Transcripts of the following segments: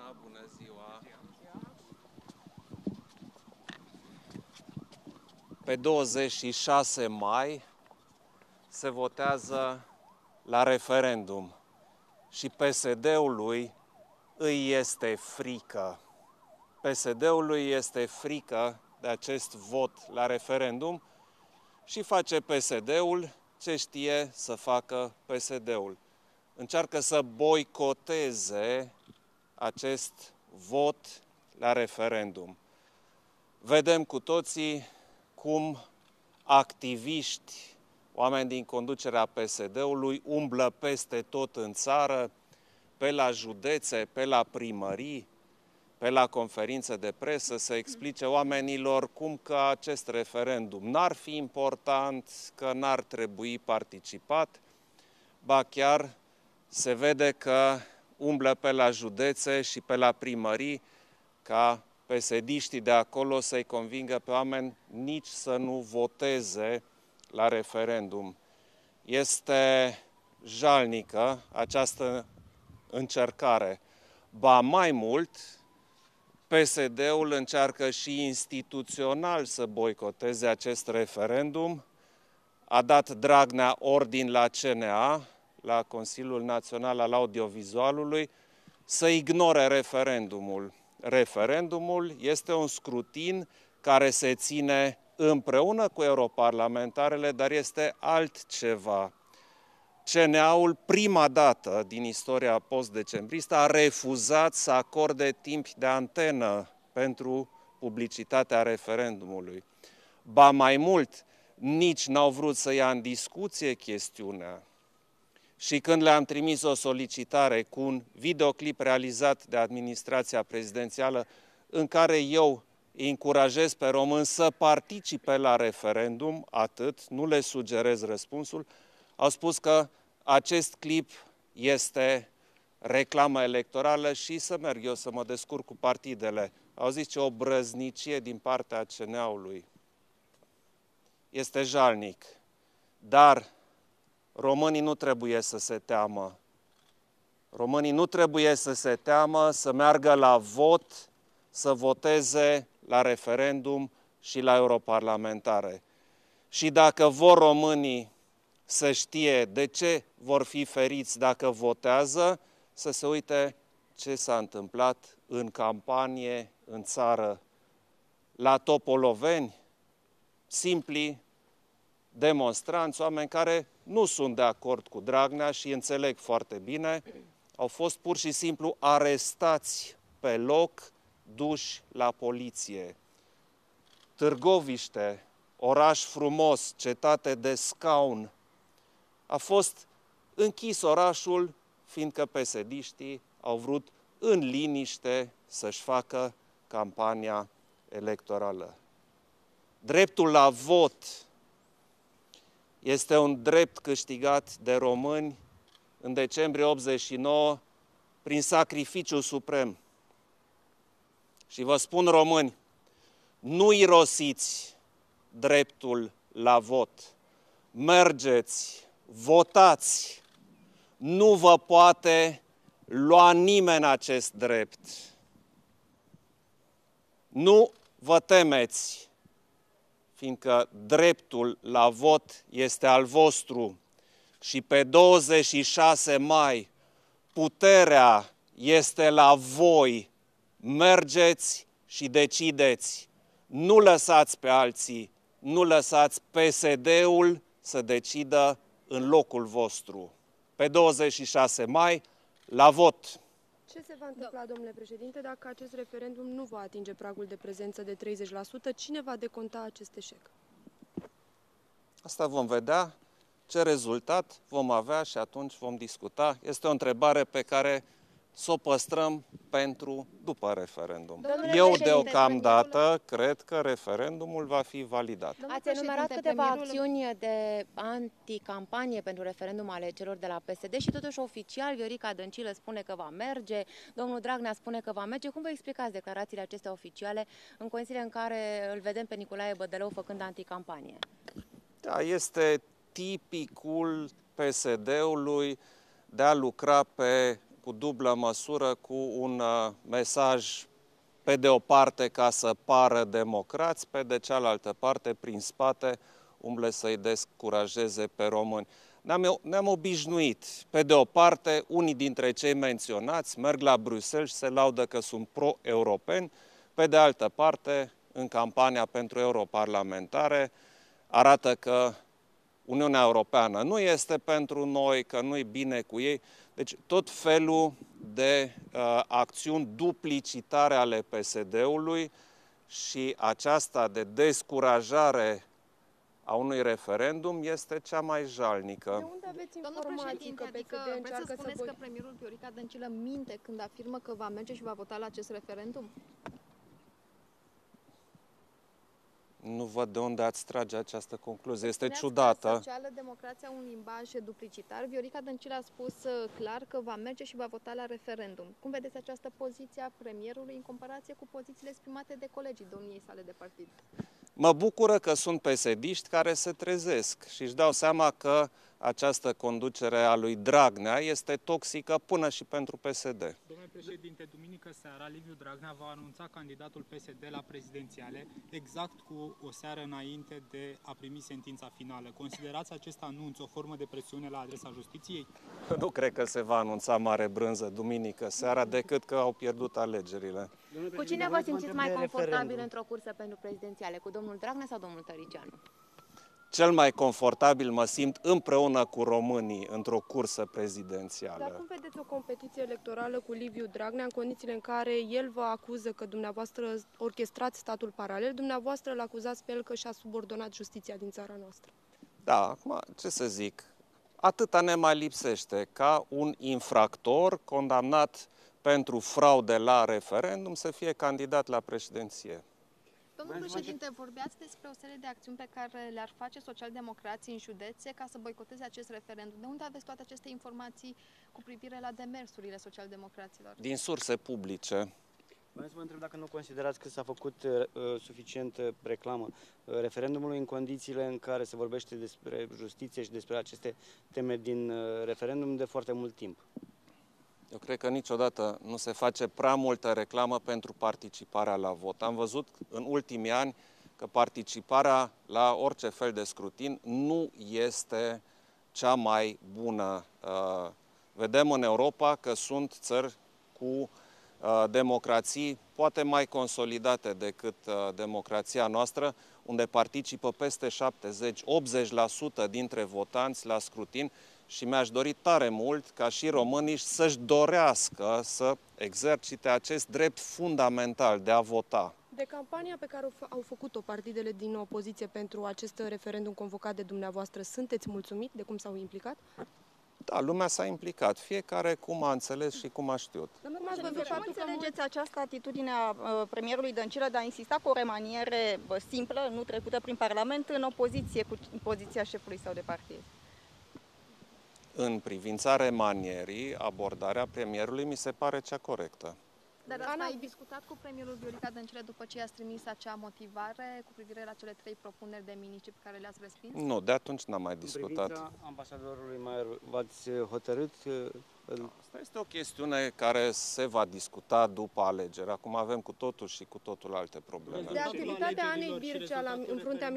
Da, bună ziua! Pe 26 mai se votează la referendum și PSD-ului îi este frică. PSD-ului este frică de acest vot la referendum și face PSD-ul ce știe să facă PSD-ul. Încearcă să boicoteze acest vot la referendum. Vedem cu toții cum activiști, oameni din conducerea PSD-ului, umblă peste tot în țară, pe la județe, pe la primării, pe la conferințe de presă, să explice oamenilor cum că acest referendum n-ar fi important, că n-ar trebui participat, ba chiar se vede că umblă pe la județe și pe la primării ca PSD-știi de acolo să-i convingă pe oameni nici să nu voteze la referendum. Este jalnică această încercare. Ba mai mult, PSD-ul încearcă și instituțional să boicoteze acest referendum. A dat Dragnea ordin la CNA, la Consiliul Național al Audiovizualului, să ignore referendumul. Referendumul este un scrutin care se ține împreună cu europarlamentarele, dar este altceva. CNA-ul, prima dată din istoria post-decembristă, a refuzat să acorde timp de antenă pentru publicitatea referendumului. Ba mai mult, nici n-au vrut să ia în discuție chestiunea. Și când le-am trimis o solicitare cu un videoclip realizat de administrația prezidențială în care eu îi încurajez pe români să participe la referendum, atât, nu le sugerez răspunsul, au spus că acest clip este reclamă electorală și să merg eu să mă descurc cu partidele. Au zis ce obrăznicie din partea CNA-ului. Este jalnic, dar românii nu trebuie să se teamă. Românii nu trebuie să se teamă să meargă la vot, să voteze la referendum și la europarlamentare. Și dacă vor românii să știe de ce vor fi feriți dacă votează, să se uite ce s-a întâmplat în campanie, în țară. La Topoloveni, simpli demonstranți, oameni care nu sunt de acord cu Dragnea și înțeleg foarte bine, au fost pur și simplu arestați pe loc, duși la poliție. Târgoviște, oraș frumos, cetate de scaun, a fost închis orașul, fiindcă PSD-știi au vrut în liniște să-și facă campania electorală. Dreptul la vot este un drept câștigat de români în decembrie 89 prin sacrificiu suprem. Și vă spun, români, nu irosiți dreptul la vot. Mergeți, votați. Nu vă poate lua nimeni acest drept. Nu vă temeți, fiindcă dreptul la vot este al vostru și pe 26 mai puterea este la voi. Mergeți și decideți. Nu lăsați pe alții, nu lăsați PSD-ul să decidă în locul vostru. Pe 26 mai, la vot! Ce se va întâmpla, domnule președinte, dacă acest referendum nu va atinge pragul de prezență de 30%? Cine va deconta acest eșec? Asta vom vedea, ce rezultat vom avea și atunci vom discuta. Este o întrebare pe care să o păstrăm pentru după referendum. Eu deocamdată cred că referendumul va fi validat. Ați enumerat câteva acțiuni de anticampanie pentru referendum ale celor de la PSD și totuși oficial Viorica Dăncilă spune că va merge, domnul Dragnea spune că va merge. Cum vă explicați declarațiile acestea oficiale în condițiile în care îl vedem pe Nicolae Bădălău făcând anticampanie? Da, este tipicul PSD-ului de a lucra pe cu dublă măsură, cu un mesaj pe de o parte ca să pară democrați, pe de cealaltă parte, prin spate, umble să-i descurajeze pe români. Ne-am obișnuit. Pe de o parte, unii dintre cei menționați merg la Bruxelles și se laudă că sunt pro-europeni, pe de altă parte, în campania pentru europarlamentare, arată că Uniunea Europeană nu este pentru noi, că nu e bine cu ei. Deci tot felul de acțiuni duplicitare ale PSD-ului și aceasta de descurajare a unui referendum este cea mai jalnică. De unde aveți informații că PSD încearcă să spuneți că premierul Viorica Dăncilă minte când afirmă că va merge și va vota la acest referendum? Nu văd de unde ați trage această concluzie. Este Spuneați ciudată. că socialdemocrația un limbaj duplicitar. Viorica Dăncilă a spus clar că va merge și va vota la referendum. Cum vedeți această poziție a premierului în comparație cu pozițiile exprimate de colegii domniei sale de partid? Mă bucură că sunt PSD-iști care se trezesc și își dau seama că această conducere a lui Dragnea este toxică până și pentru PSD. Domnule președinte, duminică seara Liviu Dragnea va anunța candidatul PSD la prezidențiale exact cu o seară înainte de a primi sentința finală. Considerați acest anunț o formă de presiune la adresa justiției? Nu cred că se va anunța mare brânză duminică seara, decât că au pierdut alegerile. Cu cine vă simțiți mai confortabil într-o cursă pentru prezidențiale? Cu domnul Dragnea sau domnul Tăricianu? Cel mai confortabil mă simt împreună cu românii într-o cursă prezidențială. Dar cum vedeți o competiție electorală cu Liviu Dragnea în condițiile în care el vă acuză că dumneavoastră orchestrați statul paralel, dumneavoastră îl acuzați pe el că și-a subordonat justiția din țara noastră? Da, acum, ce să zic, atâta ne mai lipsește ca un infractor condamnat pentru fraude la referendum să fie candidat la președinție. Domnul președinte, vorbeați despre o serie de acțiuni pe care le-ar face socialdemocrații în județe ca să boicoteze acest referendum. De unde aveți toate aceste informații cu privire la demersurile socialdemocraților? Din surse publice. Vreau să vă întreb dacă nu considerați că s-a făcut suficient reclamă referendumului în condițiile în care se vorbește despre justiție și despre aceste teme din referendum de foarte mult timp. Eu cred că niciodată nu se face prea multă reclamă pentru participarea la vot. Am văzut în ultimii ani că participarea la orice fel de scrutin nu este cea mai bună. Vedem în Europa că sunt țări cu democrații poate mai consolidate decât democrația noastră, unde participă peste 70-80% dintre votanți la scrutin. Și mi-aș dori tare mult ca și românii să-și dorească să exercite acest drept fundamental de a vota. De campania pe care au făcut-o partidele din opoziție pentru acest referendum convocat de dumneavoastră, sunteți mulțumit de cum s-au implicat? Da, lumea s-a implicat, fiecare cum a înțeles și cum a știut. Cum înțelegeți această atitudine a premierului Dăncilă de a insista cu o remaniere simplă, nu trecută prin Parlament, în opoziție cu poziția șefului său de partid? În privința remanierii, abordarea premierului mi se pare cea corectă. Dar asta ai discutat cu premierul Viorica Dăncilă după ce i-ați trimis acea motivare cu privire la cele 3 propuneri de miniștri pe care le-ați respins? Nu, de atunci n-am mai discutat. În privința ambasadorului Maier, v-ați hotărât? Asta este o chestiune care se va discuta după alegeri. Acum avem cu totul și cu totul alte probleme. De activitatea Anei Bircea în fruntea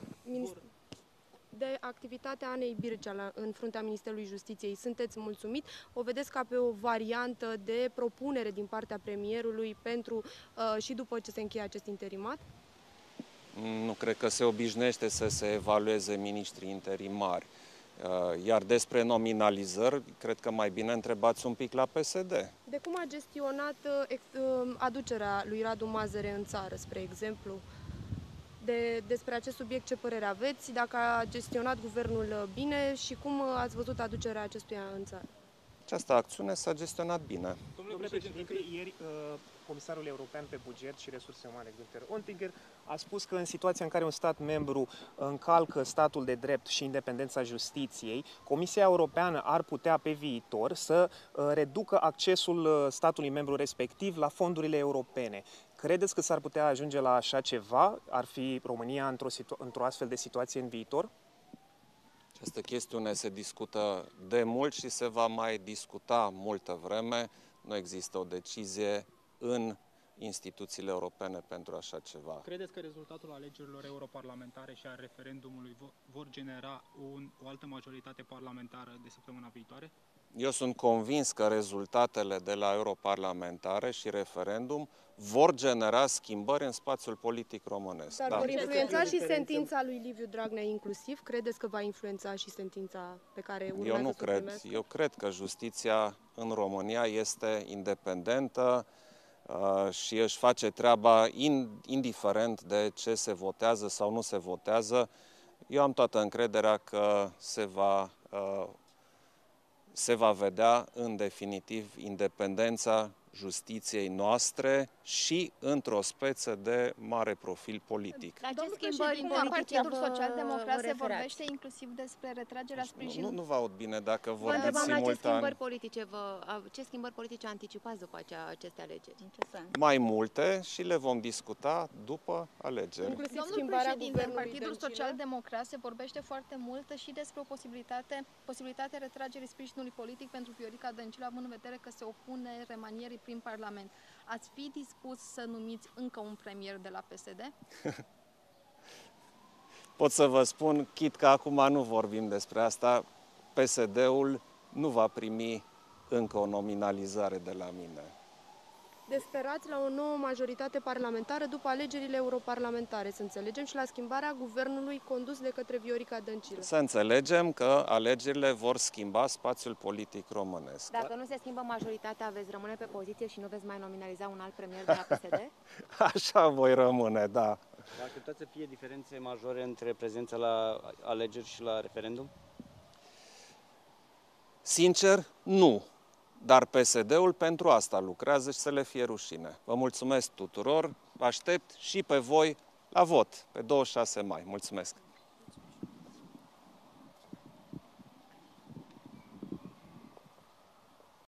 de activitatea Anei Bircea în fruntea Ministerului Justiției, sunteți mulțumit? O vedeți ca pe o variantă de propunere din partea premierului pentru și după ce se încheie acest interimat? Nu cred că se obișnuiește să se evalueze miniștrii interimari. Iar despre nominalizări, cred că mai bine întrebați un pic la PSD. De cum a gestionat aducerea lui Radu Mazăre în țară, spre exemplu? Despre acest subiect ce părere aveți, dacă a gestionat guvernul bine și cum ați văzut aducerea acestuia în țară? Această acțiune s-a gestionat bine. Domnule președinte, ieri Comisarul European pe Buget și Resurse Umane, Günther Oettinger, a spus că în situația în care un stat membru încalcă statul de drept și independența justiției, Comisia Europeană ar putea pe viitor să reducă accesul statului membru respectiv la fondurile europene. Credeți că s-ar putea ajunge la așa ceva? Ar fi România într-o astfel de situație în viitor? Această chestiune se discută de mult și se va mai discuta multă vreme. Nu există o decizie în instituțiile europene pentru așa ceva. Credeți că rezultatul alegerilor europarlamentare și a referendumului vor genera o altă majoritate parlamentară de săptămâna viitoare? Eu sunt convins că rezultatele de la europarlamentare și referendum vor genera schimbări în spațiul politic românesc. Dar vor influența și sentința lui Liviu Dragnea inclusiv? Credeți că va influența și sentința pe care urmează Eu nu să o cred. primească? Eu cred că justiția în România este independentă și își face treaba indiferent de ce se votează sau nu se votează. Eu am toată încrederea că se va vedea în definitiv independența justiției noastre și într-o speță de mare profil politic. Dar ce Domnul schimbări președinte, politice Partidul Social-Democrat se referați? vorbește inclusiv despre retragerea sprijinului. Nu vă aud bine dacă Vă vorbiți întrebam la ce simultan. schimbări politice anticipați după aceste alegeri? În ce sens? Mai multe și le vom discuta după alegeri. Inclusiv Domnul schimbarea președinte, în guvernului Partidul Dăncilă? Social-Democrat se vorbește foarte mult și despre o posibilitatea retragerii sprijinului politic pentru Viorica Dăncilă, având în vedere că se opune remanierii prin Parlament. Ați fi dispus să numiți încă un premier de la PSD? Pot să vă spun, chit că acum nu vorbim despre asta, PSD-ul nu va primi încă o nominalizare de la mine. Desperați la o nouă majoritate parlamentară după alegerile europarlamentare, să înțelegem, și la schimbarea guvernului condus de către Viorica Dăncilă. Să înțelegem că alegerile vor schimba spațiul politic românesc. Dacă nu se schimbă majoritatea, veți rămâne pe poziție și nu veți mai nominaliza un alt premier de la PSD? Așa voi rămâne, da. Acceptați să fie diferențe majore între prezența la alegeri și la referendum? Sincer, nu. Dar PSD-ul pentru asta lucrează și să le fie rușine. Vă mulțumesc tuturor, vă aștept și pe voi la vot, pe 26 mai. Mulțumesc!